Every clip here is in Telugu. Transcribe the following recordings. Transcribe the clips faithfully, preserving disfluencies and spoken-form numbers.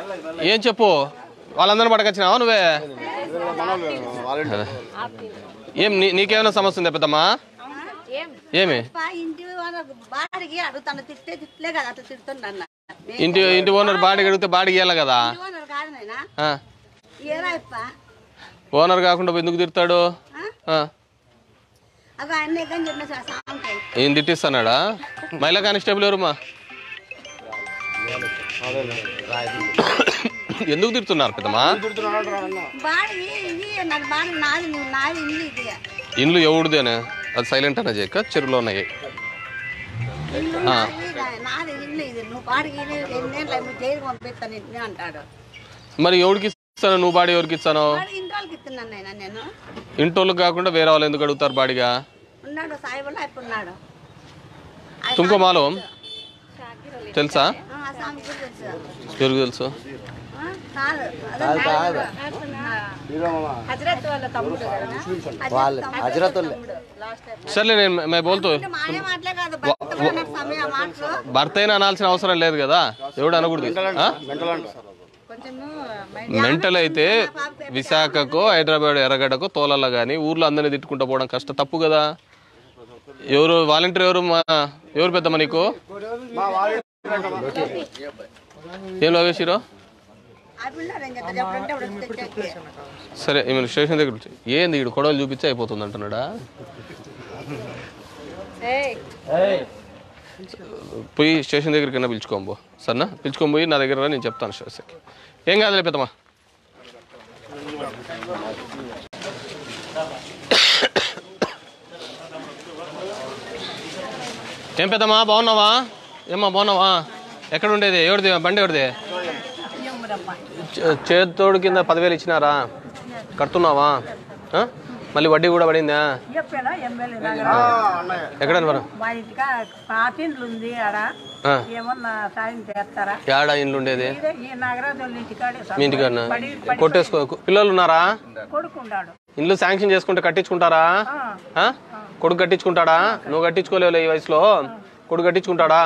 ఏం చెప్పు వాళ్ళందరూ పడకొచ్చినావా నువ్వే ఏం నీకేమైనా సమస్య ఉందా పెద్దమ్మా ఏమి ఇంటి ఇంటి ఓనర్ బాడీ అడిగితే బాడీ ఇవ్వాలి కదా ఓనర్ కాకుండా ఎందుకు తిడతాడు ఏం తిట్టిస్తాడా మహిళా కానిస్టేబుల్ ఎవరుమా ఎందుకు తిడుతున్నారు పెద్దమ్మా ఇండ్లు ఎవడుదేనే అది సైలెంట్ అనే చేయక చెరువులో ఉన్నాయి మరి ఎవరికి ఇస్తాను నువ్వు బాడీ ఎవరికి ఇస్తాను ఇంటోళ్ళకి కాకుండా వేరే వాళ్ళు ఎందుకు అడుగుతారు బాడీగా తుమ్కో మాలూం తెలుసా ఎవరికి తెలుసు సర్లే నేను మే బోల్తో భర్త అయినా అనాల్సిన అవసరం లేదు కదా ఎవడు అనకూడదు మెంటల్ అయితే విశాఖకో హైదరాబాద్ ఎర్రగడ్డకో తోలల్లో కానీ ఊర్లో అందరినీ తిట్టుకుంటూ పోవడం కష్టం తప్పు కదా ఎవరు వాలంటీర్ ఎవరు మా ఎవరు పెద్దమ్మ నీకు ఏం లోకేష్ సరే ఏమైనా స్టేషన్ దగ్గర ఏంది ఇక్కడ కొడవలు చూపించి అయిపోతుంది అంటున్నాడా పోయి స్టేషన్ దగ్గరికి కన్నా పిలుచుకోబో సరేనా పిలుచుకొని పోయి నా దగ్గర నేను చెప్తాను స్టేషన్కి ఏం కాదులే పెద్దమ్మా ఏం పెద్దమ్మా బాగున్నావా ఏమ్మా బాగున్నావా ఎక్కడ ఉండేది ఎవరిది బండి ఎవరిది చేతోడు కింద పదివేలు ఇచ్చినారా కడుతున్నావా మళ్ళీ వడ్డీ కూడా పడిందా ఎక్కడ ఏడా ఇండ్లు ఉండేది మీ ఇంటికన్నా కొట్టేసుకో పిల్లలు ఉన్నారా ఇండ్లు శాంక్షన్ చేసుకుంటే కట్టించుకుంటారా కొడుకు కట్టించుకుంటాడా నువ్వు కట్టించుకోలేవులే ఈ వయసులో కొడుకు కట్టించుకుంటాడా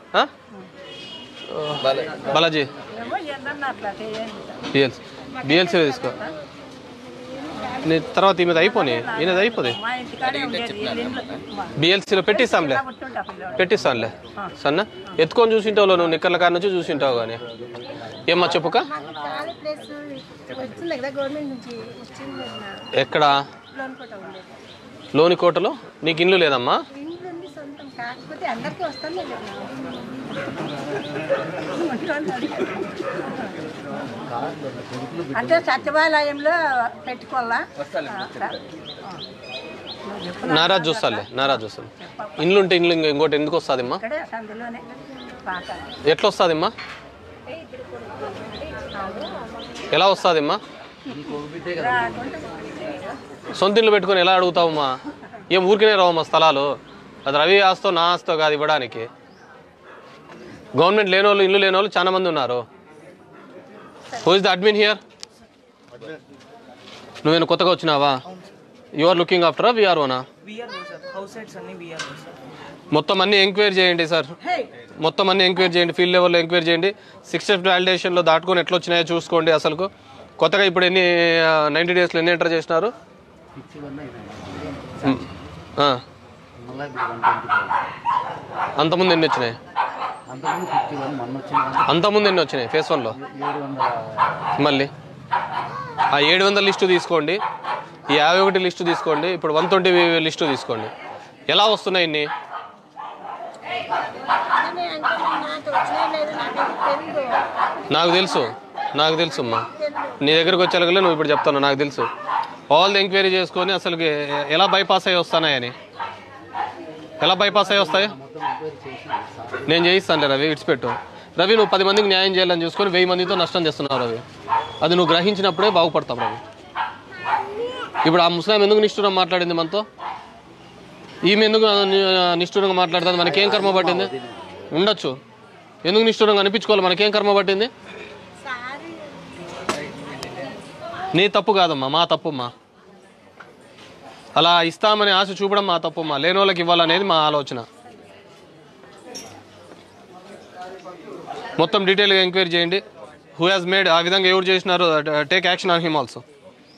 బాలాజీ బిఎల్సీ బిఎల్సీ తీసుకో నీ తర్వాత ఈమెది అయిపోయి ఈయనది అయిపోది బిఎల్సీలో పెట్టిస్తాంలే పెట్టిస్తానులే సన్న ఎత్తుకొని చూసింటావు నువ్వు నిక్కర్ల కాడ నుంచి చూసింటావు కానీ ఏమ్మా చెప్పుక ఎక్కడా లోని కోటలో నీకు ఇల్లు లేదమ్మా అంటే సచివాలయంలో పెట్టుకోవాలా నారాజు చూస్తాలే నారాజు చూస్తాను ఇండ్లు ఉంటే ఇండ్లు ఇంకోటి ఎందుకు వస్తుందమ్మా ఎట్లా వస్తుందమ్మా ఎలా వస్తుందమ్మా సొంత ఇల్లు పెట్టుకొని ఎలా అడుగుతావమ్మా ఏం ఊరికనే రావమ్మా స్థలాలు అది రవి ఆస్తో నా ఆస్తో కాదు ఇవ్వడానికి గవర్నమెంట్ లేని వాళ్ళు ఇల్లు లేని వాళ్ళు చాలా మంది ఉన్నారు who is the admin here నువ్వేనా కొత్తగా వచ్చినావా యు ఆర్ లుకింగ్ ఆఫ్టర్ విఆర్ఓనా మొత్తం అన్ని ఎంక్వైరీ చేయండి సార్ మొత్తం అన్ని ఎంక్వైరీ చేయండి ఫీల్డ్ లెవెల్లో ఎంక్వైరీ చేయండి సిక్స్ స్టెప్ వాలిడేషన్లో దాటుకొని ఎట్లా వచ్చినాయో చూసుకోండి అసలు కొత్తగా ఇప్పుడు ఎన్ని నైంటీ డేస్లో ఎన్ని ఎంటర్ చేసినారు అంతకుముందు ఎన్ని వచ్చినాయి అంతకుముందు ఎన్ని వచ్చినాయి ఫేస్ వన్లో మళ్ళీ ఆ ఏడు వందల లిస్టు తీసుకోండి ఈ యాభై ఒకటి లిస్టు తీసుకోండి ఇప్పుడు వన్ ట్వంటీ లిస్టు తీసుకోండి ఎలా వస్తున్నాయి ఇన్ని నాకు తెలుసు నాకు తెలుసు అమ్మా నీ దగ్గరకు వచ్చేలాగలే నువ్వు ఇప్పుడు చెప్తాను నాకు తెలుసు ఆల్ ఎంక్వైరీ చేసుకొని అసలు ఎలా బైపాస్ అయ్యి వస్తానాయని ఎలా బైపాస్ అయ్యి వస్తాయి నేను చేయిస్తానులే రవి ఇడిచిపెట్టు రవి నువ్వు పది మందికి న్యాయం చేయాలని చూసుకొని వెయ్యి మందితో నష్టం చేస్తున్నావు రవి అది నువ్వు గ్రహించినప్పుడే బాగుపడతావు రవి ఇప్పుడు ఆ ముస్లిం ఎందుకు నిష్ఠూరం మాట్లాడింది మనతో ఈమె ఎందుకు నిష్ఠూరంగా మాట్లాడుతుంది మనకేం కర్మ పట్టింది ఉండొచ్చు ఎందుకు నిష్ఠూరంగా అనిపించుకోవాలి మనకేం కర్మ పట్టింది నీ తప్పు కాదమ్మా మా తప్పుమ్మా అలా ఇస్తామని ఆశ చూపడం మా తప్పుమ్మా లేని వాళ్ళకి ఇవ్వాలనేది మా ఆలోచన మొత్తం డీటెయిల్గా ఎంక్వైరీ చేయండి హూ హ్యాస్ మేడ్ ఆ విధంగా ఎవరు చేసినారు take action on him also.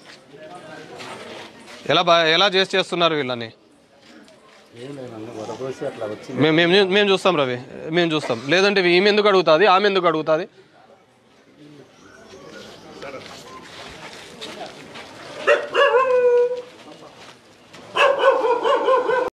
ఎలా బా ఎలా చేసి చేస్తున్నారు వీళ్ళని? మేము మేము మేము చూస్తాం రవి, మేము చూస్తాం. లేదంటే ఈమె ఎందుకు అడుగుతుంది, ఆమె ఎందుకు అడుగుతుంది?